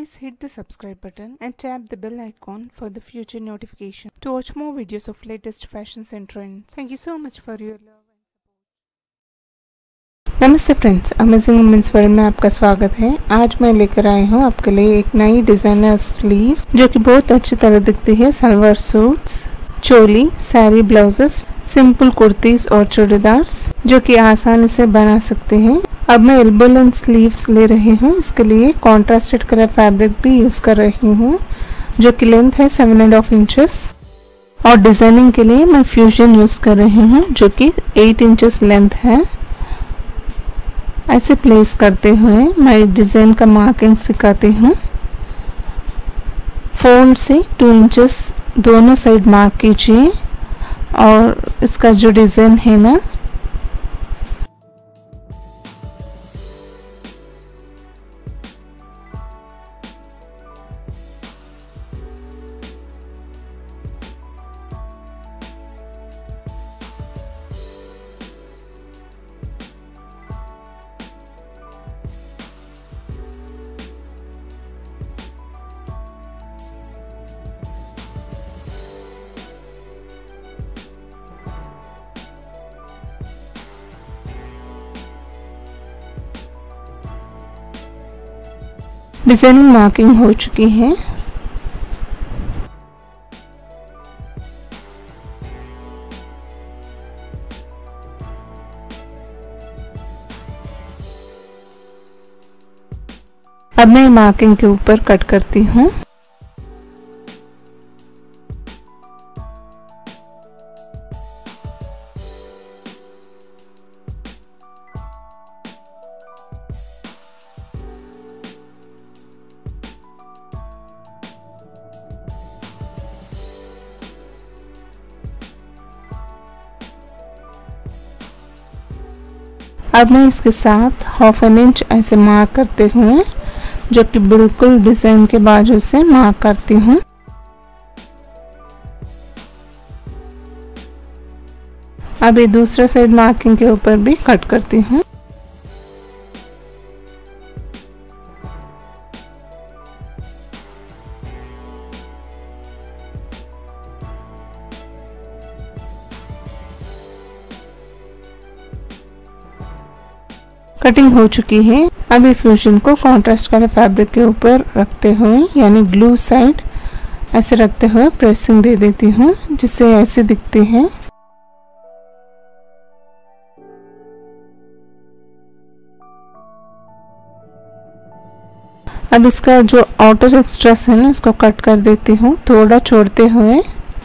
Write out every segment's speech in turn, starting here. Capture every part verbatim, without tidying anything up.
Please hit the subscribe button and tap the bell icon for the future notification to watch more videos of latest fashions and trends. Thank you so much for your love and support. नमस्ते friends, amazing women's world में आपका स्वागत है। आज मैं लेकर आई हूँ आपके लिए एक नई डिजाइनर स्लीव जो कि बहुत अच्छी तरह दिखती है। Salwar suits, choli, sari, blouses, simple kurtis और चूड़ीदार्स जो कि आसानी से बना सकते हैं। अब मैं एल्बो लेंथ स्लीव्स ले रही हूँ। इसके लिए कॉन्ट्रास्टेड कलर फैब्रिक भी यूज कर रही हूँ जो कि लेंथ है सेवन एंड हाफ इंचेस और डिजाइनिंग के लिए मैं फ्यूजन यूज कर रही हूँ जो कि एट इंचेस लेंथ है। ऐसे प्लेस करते हुए मैं डिजाइन का मार्किंग सिखाती हूँ। फोल्ड से टू इंचेस दोनों साइड मार्क कीजिए और इसका जो डिजाइन है ना डिजाइनिंग मार्किंग हो चुकी है। अब मैं मार्किंग के ऊपर कट करती हूँ। अब मैं इसके साथ हाफ एन इंच ऐसे मार्क करते हुए जो कि बिल्कुल डिजाइन के बाजू से मार्क करती हूँ। अब ये दूसरा साइड मार्किंग के ऊपर भी कट करती हूँ। कटिंग हो चुकी है। अब ये फ्यूजन को कॉन्ट्रास्ट कलर फैब्रिक के ऊपर रखते हुए यानी ग्लू साइड ऐसे रखते हुए प्रेसिंग दे देती हूँ जिससे ऐसे दिखती है। अब इसका जो आउटर एक्स्ट्रास है ना उसको कट कर देती हूँ थोड़ा छोड़ते हुए।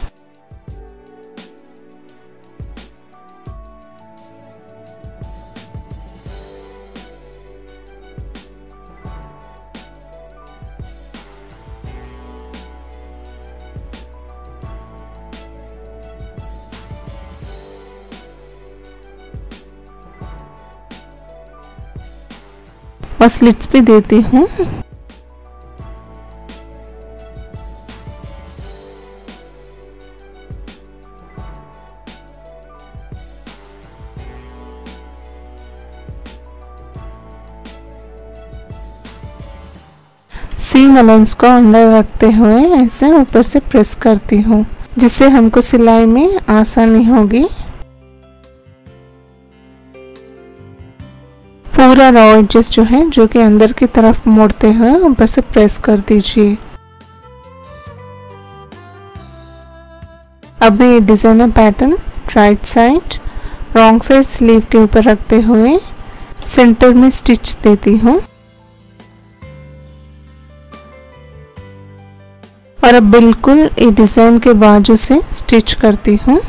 और स्लिट्स भी देती हूँ। सीम अलाइंस को अंदर रखते हुए ऐसे ऊपर से प्रेस करती हूँ जिससे हमको सिलाई में आसानी होगी। पूरा रॉ एजेस जो है जो कि अंदर की तरफ मोड़ते हुए ऊपर से प्रेस कर दीजिए। अब मैं ये designer pattern right side wrong side sleeve के ऊपर रखते हुए सेंटर में स्टिच देती हूँ और अब बिल्कुल ये डिजाइन के बाजू से स्टिच करती हूँ।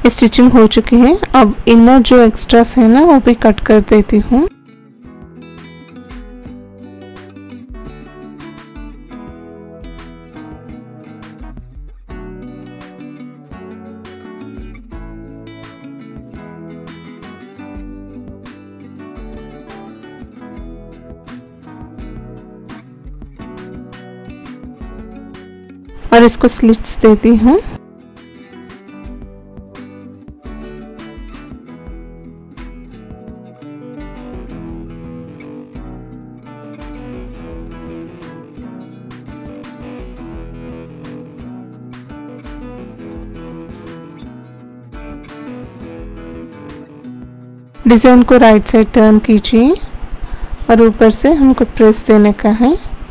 स्टिचिंग हो चुकी है। अब इनर जो एक्स्ट्रास है ना वो भी कट कर देती हूँ। और इसको स्लिट्स देती हूँ। डिज़ाइन को राइट साइड टर्न कीजिए और ऊपर से हमको प्रेस देने का है।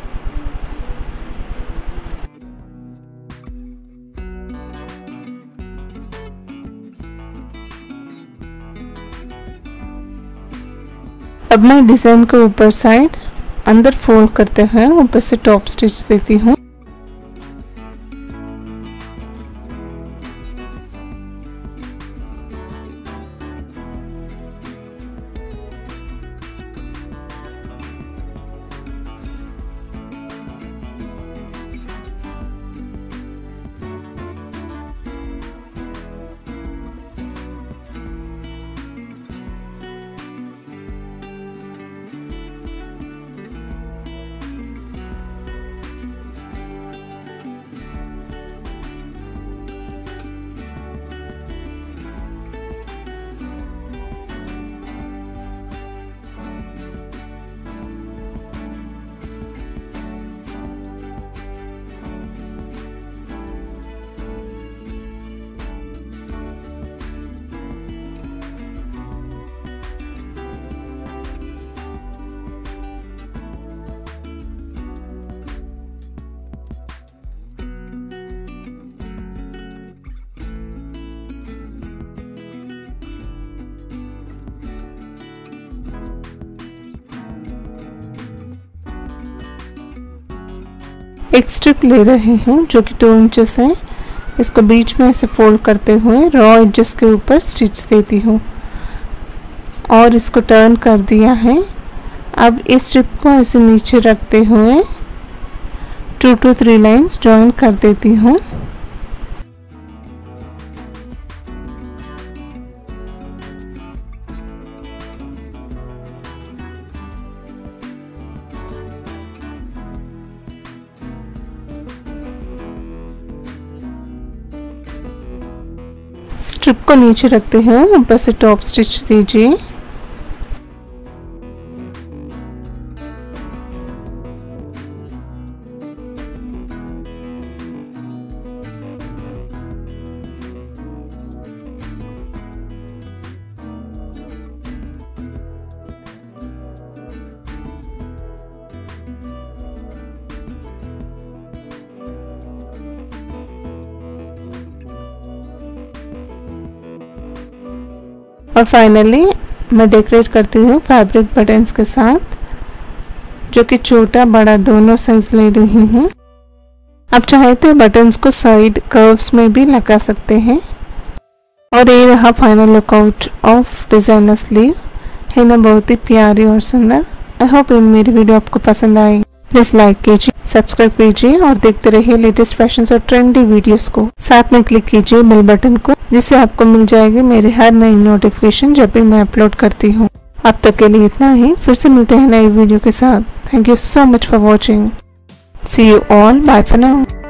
अब मैं डिज़ाइन को ऊपर साइड अंदर फोल्ड करते हुए ऊपर से टॉप स्टिच देती हूँ। एक स्ट्रिप ले रही हूँ जो कि टू इंचेस है। इसको बीच में ऐसे फोल्ड करते हुए रॉ एजेस के ऊपर स्टिच देती हूँ और इसको टर्न कर दिया है। अब इस स्ट्रिप को ऐसे नीचे रखते हुए two two three lines join कर देती हूँ। स्ट्रिप को नीचे रखते हैं, ऊपर से टॉप स्टिच दीजिए। और फाइनली मैं डेकोरेट करती हूँ फैब्रिक बटन्स के साथ, जो कि छोटा बड़ा दोनों साइज ले रही हूँ। आप चाहे तो बटन्स को साइड कर्व्स में भी लगा सकते हैं। और ये रहा final lookout of designer sleeve, है ना बहुत ही प्यारी और सुंदर। आई होप इन मेरी वीडियो आपको पसंद आएगी। प्लीज लाइक कीजिए, सब्सक्राइब कीजिए और देखते रहिए लेटेस्ट फैशन और ट्रेंडी वीडियोस को। साथ में क्लिक कीजिए बेल बटन को, जिससे आपको मिल जाएगी मेरे हर नई नोटिफिकेशन जब भी मैं अपलोड करती हूँ। अब तक के लिए इतना ही, फिर से मिलते हैं नई वीडियो के साथ। Thank you so much for watching. See you all, bye for now.